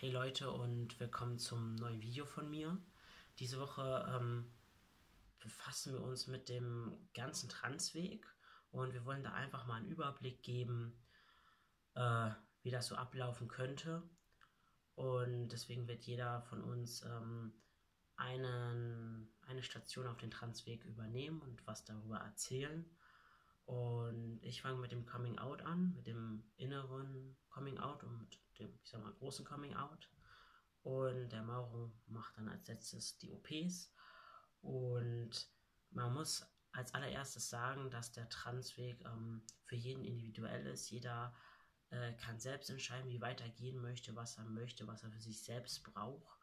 Hey Leute und willkommen zum neuen Video von mir. Diese Woche befassen wir uns mit dem ganzen Transweg und wir wollen da einfach mal einen Überblick geben, wie das so ablaufen könnte. Und deswegen wird jeder von uns eine Station auf den Transweg übernehmen und was darüber erzählen. Und ich fange mit dem Coming Out an, mit dem inneren Coming Out und mit dem, ich sag mal, großen Coming Out. Und der Mauro macht dann als letztes die OPs. Und man muss als allererstes sagen, dass der Transweg für jeden individuell ist. Jeder kann selbst entscheiden, wie weit er gehen möchte, was er für sich selbst braucht.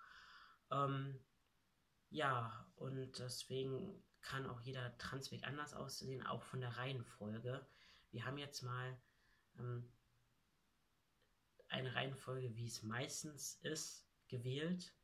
Ja, und deswegen kann auch jeder Transweg anders aussehen, auch von der Reihenfolge. Wir haben jetzt mal eine Reihenfolge, wie es meistens ist, gewählt.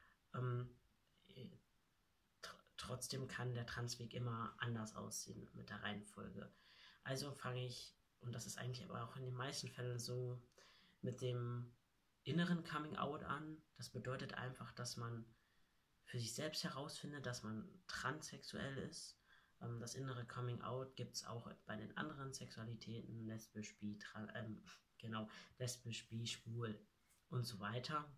Trotzdem kann der Transweg immer anders aussehen mit der Reihenfolge. Also fange ich, und das ist eigentlich aber auch in den meisten Fällen so, mit dem inneren Coming Out an. Das bedeutet einfach, dass man für sich selbst herausfindet, dass man transsexuell ist. Das innere Coming Out gibt es auch bei den anderen Sexualitäten, lesbisch, genau, lesbisch, bi, schwul und so weiter.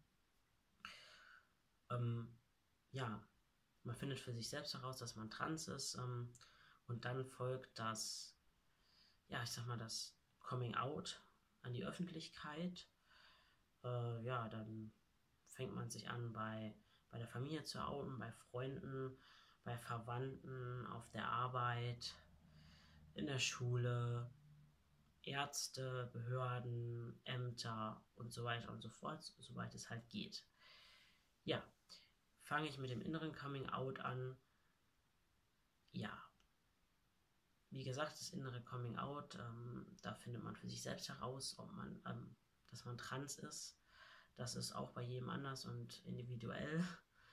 Ja, man findet für sich selbst heraus, dass man trans ist, und dann folgt das, ja, ich sag mal, das Coming Out an die Öffentlichkeit. Ja, dann fängt man sich an, bei der Familie zu outen, bei Freunden, bei Verwandten, auf der Arbeit, in der Schule, Ärzte, Behörden, Ämter und so weiter und so fort, soweit es halt geht. Ja, fange ich mit dem inneren Coming Out an. Ja, wie gesagt, das innere Coming Out, da findet man für sich selbst heraus, dass man trans ist. Das ist auch bei jedem anders und individuell.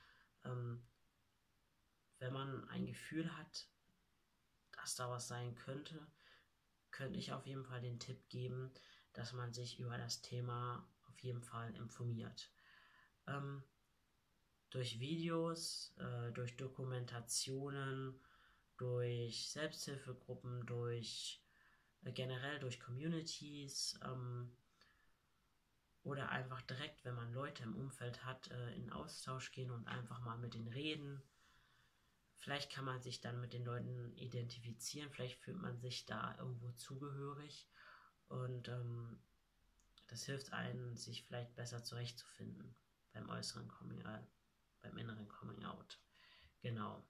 Wenn man ein Gefühl hat, dass da was sein könnte, könnte ich auf jeden Fall den Tipp geben, dass man sich über das Thema auf jeden Fall informiert. Durch Videos, durch Dokumentationen, durch Selbsthilfegruppen, generell durch Communities, oder einfach direkt, wenn man Leute im Umfeld hat, in Austausch gehen und einfach mal mit denen reden. Vielleicht kann man sich dann mit den Leuten identifizieren, vielleicht fühlt man sich da irgendwo zugehörig und das hilft einem, sich vielleicht besser zurechtzufinden beim beim inneren Coming Out. Genau.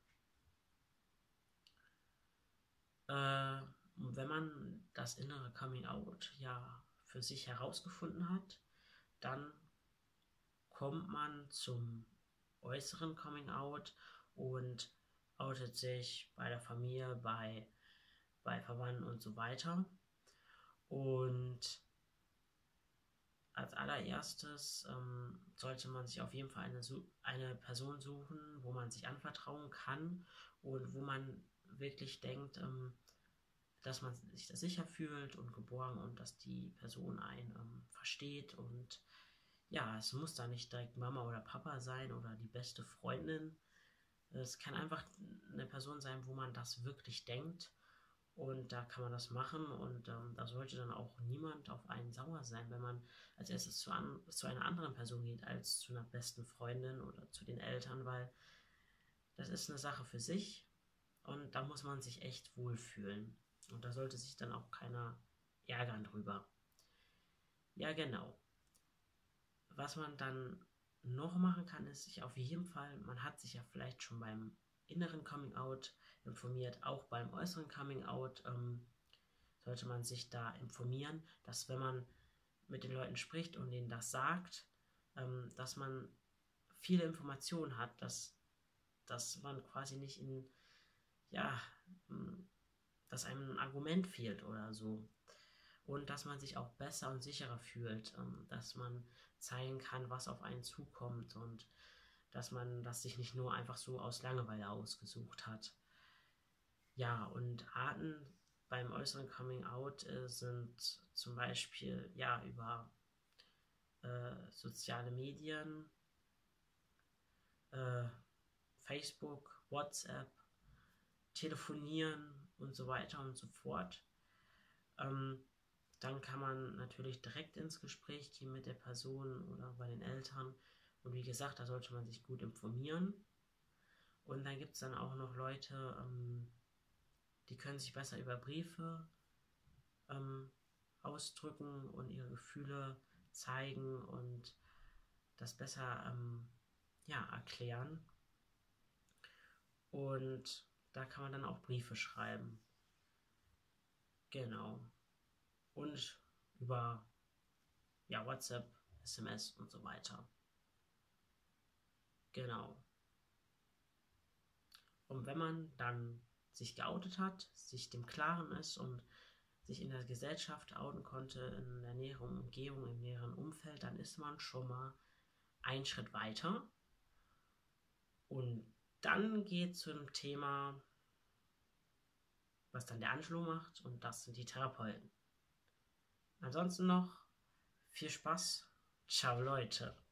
Wenn man das innere Coming Out ja für sich herausgefunden hat, dann kommt man zum äußeren Coming Out und outet sich bei der Familie, bei Verwandten und so weiter. Und als allererstes sollte man sich auf jeden Fall eine Person suchen, wo man sich anvertrauen kann und wo man wirklich denkt, dass man sich da sicher fühlt und geborgen und dass die Person einen versteht. Und ja, es muss da nicht direkt Mama oder Papa sein oder die beste Freundin. Es kann einfach eine Person sein, wo man das wirklich denkt. Und da kann man das machen und da sollte dann auch niemand auf einen sauer sein, wenn man als erstes zu einer anderen Person geht als zu einer besten Freundin oder zu den Eltern, weil das ist eine Sache für sich und da muss man sich echt wohlfühlen. Und da sollte sich dann auch keiner ärgern drüber. Ja, genau. Was man dann noch machen kann, ist sich auf jeden Fall, man hat sich ja vielleicht schon beim inneren Coming Out informiert, auch beim äußeren Coming Out sollte man sich da informieren, dass wenn man mit den Leuten spricht und ihnen das sagt, dass man viele Informationen hat, dass man quasi nicht ja, dass einem ein Argument fehlt oder so. Und dass man sich auch besser und sicherer fühlt, dass man zeigen kann, was auf einen zukommt und dass man das sich nicht nur einfach so aus Langeweile ausgesucht hat. Ja, und Arten beim äußeren Coming Out sind zum Beispiel ja über soziale Medien, Facebook, WhatsApp, Telefonieren und so weiter und so fort. Dann kann man natürlich direkt ins Gespräch gehen mit der Person oder bei den Eltern. Und wie gesagt, da sollte man sich gut informieren. Und dann gibt es dann auch noch Leute, die können sich besser über Briefe ausdrücken und ihre Gefühle zeigen und das besser erklären. Und da kann man dann auch Briefe schreiben. Genau. Und über WhatsApp, SMS und so weiter. Genau. Und wenn man dann sich geoutet hat, sich dem Klaren ist und sich in der Gesellschaft outen konnte, in der näheren Umgebung, im näheren Umfeld, dann ist man schon mal einen Schritt weiter. Und dann geht es zu dem Thema, was dann der Angelo macht, und das sind die Therapeuten. Ansonsten noch viel Spaß. Ciao, Leute.